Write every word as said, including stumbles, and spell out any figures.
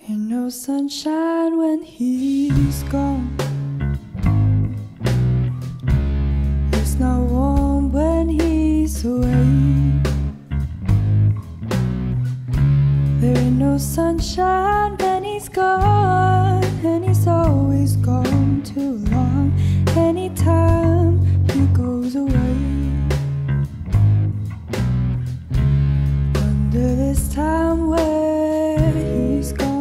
Ain't no sunshine when he's gone. It's not warm when he's away. There ain't no sunshine when he's gone, and he's always gone too long. Anytime he goes away, wonder this time where he's gone.